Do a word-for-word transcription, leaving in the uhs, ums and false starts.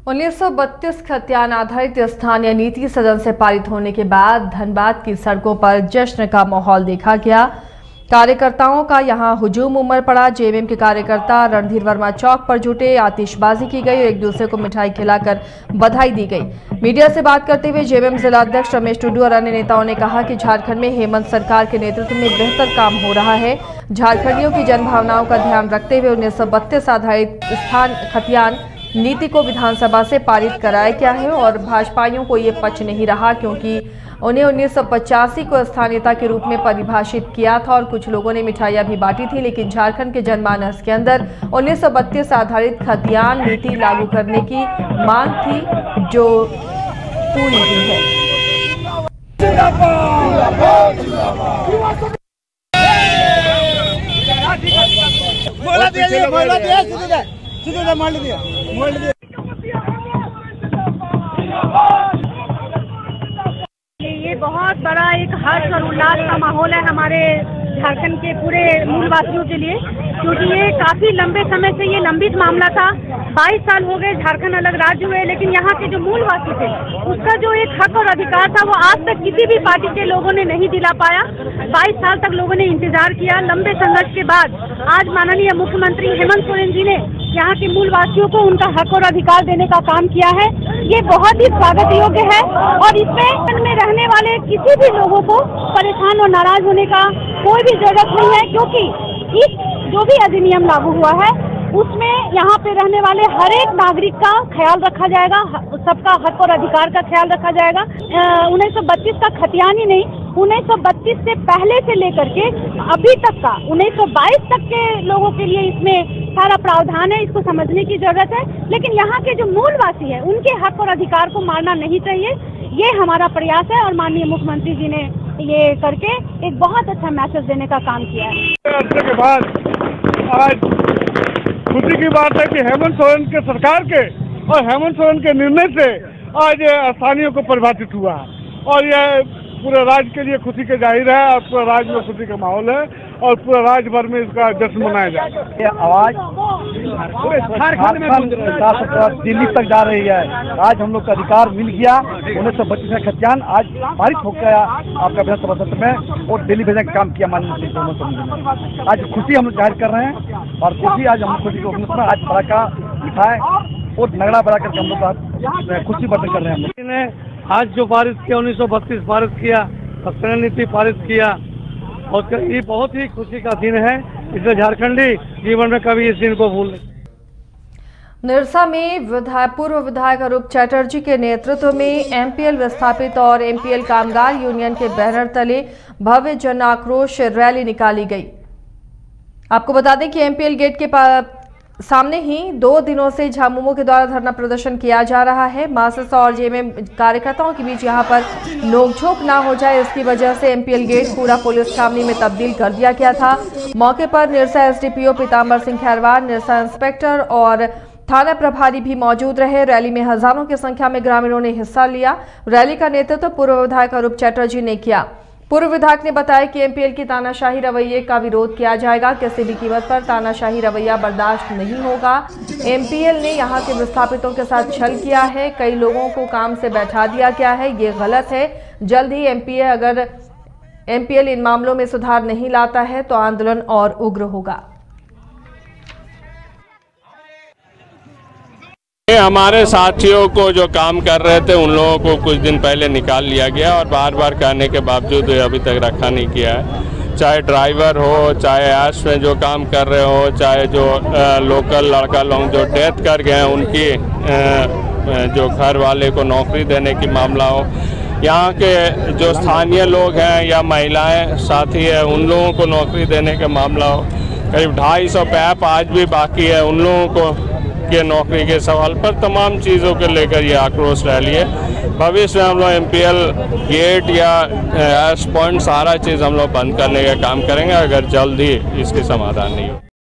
उन्नीस सौ बत्तीस खतियान आधारित स्थानीय नीति सदन से पारित होने के बाद धनबाद की सड़कों पर जश्न का माहौल देखा गया। कार्यकर्ताओं का यहां हुजूम उमड़ पड़ा। जेएमएम के कार्यकर्ता रणधीर वर्मा चौक पर जुटे, आतिशबाजी की गई और एक दूसरे को मिठाई खिलाकर बधाई दी गई। मीडिया से बात करते हुए जेएमएम जिला अध्यक्ष रमेश टुडू और अन्य नेताओं ने कहा कि झारखंड में हेमंत सरकार के नेतृत्व में बेहतर काम हो रहा है। झारखंडियों की जनभावनाओं का ध्यान रखते हुए उन्नीस सौ बत्तीस आधारित स्थान खतियान नीति को विधानसभा से पारित कराया गया है और भाजपाइयों को ये पच नहीं रहा, क्योंकि उन्हें उन्नीस सौ पचासी को स्थानीयता के रूप में परिभाषित किया था और कुछ लोगों ने मिठाइयां भी बांटी थी, लेकिन झारखंड के जनमानस के अंदर उन्नीस सौ बत्तीस आधारित खतियान नीति लागू करने की मांग थी, जो पूरी हुई है। बोला दिया, बोला दिया, सीधे मान लीजिए, मान लीजिए। ये बहुत बड़ा एक हर्ष और उल्लास का माहौल है हमारे झारखंड के पूरे मूलवासियों के लिए, क्योंकि ये काफी लंबे समय से ये लंबित मामला था। बाईस साल हो गए झारखंड अलग राज्य हुए, लेकिन यहाँ के जो मूलवासी थे उसका जो एक हक और अधिकार था वो आज तक किसी भी पार्टी के लोगों ने नहीं दिला पाया। बाईस साल तक लोगों ने इंतजार किया। लंबे संघर्ष के बाद आज माननीय मुख्यमंत्री हेमंत सोरेन जी ने यहाँ के मूलवासियों को उनका हक और अधिकार देने का काम किया है। ये बहुत ही स्वागत योग्य है और इसमें में रहने वाले किसी भी लोगों को परेशान और नाराज होने का कोई भी जरूरत नहीं है, क्योंकि इस जो भी अधिनियम लागू हुआ है उसमें यहाँ पे रहने वाले हर एक नागरिक का ख्याल रखा जाएगा, सबका हक और अधिकार का ख्याल रखा जाएगा। उन्नीस सौ बत्तीस का खतियान ही नहीं, उन्नीस सौ बत्तीस से पहले से लेकर के अभी तक का उन्नीस सौ बाईस तक के लोगों के लिए इसमें सारा प्रावधान है। इसको समझने की जरूरत है, लेकिन यहाँ के जो मूलवासी है उनके हक और अधिकार को मारना नहीं चाहिए। ये हमारा प्रयास है और माननीय मुख्यमंत्री जी ने ये करके एक बहुत अच्छा मैसेज देने का काम किया है। के बाद आज खुशी की बात है कि हेमंत सोरेन के सरकार के और हेमंत सोरेन के निर्णय से आज स्थानीयों को परिभाषित हुआ और यह पूरे राज्य के लिए खुशी के जाहिर है और पूरे राज्य में खुशी का माहौल है और पूरे राज्य भर में इसका जश्न मनाया जाएगा। यह आवाज झारखंड में दिल्ली तक जा रही है। आज हम लोग का अधिकार मिल गया। उन्नीस सौ बत्तीस का खतियान आज पारित हो गया आपका विधानसभा सत्र में और दिल्ली भेजने का काम किया माननीय मुख्यमंत्री। आज खुशी हम लोग जाहिर कर रहे हैं और खुशी आज हम खुशी को आज पटाखा मिठाई और नगड़ा बड़ा करके हम लोग खुशी बटन कर रहे हैं। हम लोग आज जो पारित किया उन्नीस सौ बत्तीस पारित किया, खतियान नीति पारित किया और ये बहुत ही खुशी का दिन है। इसलिए झारखंडी जीवन में कभी इस दिन को भूल नहीं। निरसा में विधायक पूर्व विधायक अरूप चटर्जी के नेतृत्व में एमपीएल विस्थापित और एमपीएल कामगार यूनियन के बैनर तले भव्य जन आक्रोश रैली निकाली गई। आपको बता दें कि एमपीएल गेट के सामने ही दो दिनों से झामुमो के द्वारा धरना प्रदर्शन किया जा रहा है। मासिसा और जेएमएम कार्यकर्ताओं के बीच यहां पर नोकझोंक ना हो जाए, इसकी वजह से एमपीएल गेट पूरा पुलिस छावनी में तब्दील कर दिया गया था। मौके पर निरसा एसडीपीओ पीताम्बर सिंह खैरवार, निरसा इंस्पेक्टर और थाना प्रभारी भी मौजूद रहे। रैली में हजारों की संख्या में ग्रामीणों ने हिस्सा लिया। रैली का नेतृत्व पूर्व विधायक अरूप चटर्जी ने किया। पूर्व विधायक ने बताया कि एमपीएल की तानाशाही रवैये का विरोध किया जाएगा। किसी भी कीमत पर तानाशाही रवैया बर्दाश्त नहीं होगा। एमपीएल ने यहां के विस्थापितों के साथ छल किया है, कई लोगों को काम से बैठा दिया गया है, ये गलत है। जल्द ही एमपीए अगर एमपीएल इन मामलों में सुधार नहीं लाता है तो आंदोलन और उग्र होगा। हमारे साथियों को जो काम कर रहे थे उन लोगों को कुछ दिन पहले निकाल लिया गया और बार बार कहने के बावजूद अभी तक रखा नहीं किया है। चाहे ड्राइवर हो, चाहे ऐश में जो काम कर रहे हो, चाहे जो आ, लोकल लड़का लोग जो डेथ कर गए हैं उनकी आ, जो घर वाले को नौकरी देने की मामला हो, यहाँ के जो स्थानीय लोग हैं या महिलाएं साथी है उन लोगों को नौकरी देने का मामला हो। करीब ढाई सौ पैप आज भी बाकी है उन लोगों को के नौकरी के सवाल पर तमाम चीज़ों को लेकर ये आक्रोश रैली है। भविष्य में हम लोग एमपीएल गेट या एस पॉइंट सारा चीज़ हम लोग बंद करने का काम करेंगे अगर जल्द ही इसके समाधान नहीं हो।